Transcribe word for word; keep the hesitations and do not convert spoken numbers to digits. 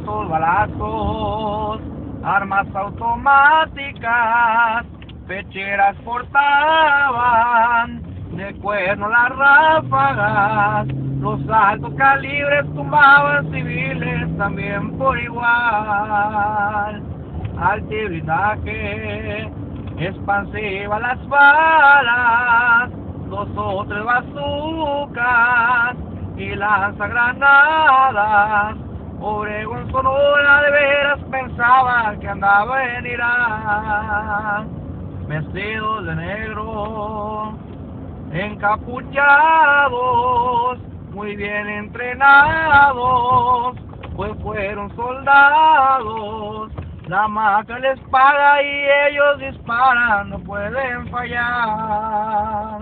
tantos balazos, armas automáticas, pecheras portaban, de cuerno las ráfagas, los altos calibres tumbaban civiles también por igual. Alto blindaje, expansiva las balas, dos o tres bazucas y lanzagranadas. Obregón, Sonora, de veras pensaba que andaba en Irán, vestidos de negro, encapuchados, muy bien entrenados, pues fueron soldados. La maca les paga y ellos disparan, no pueden fallar.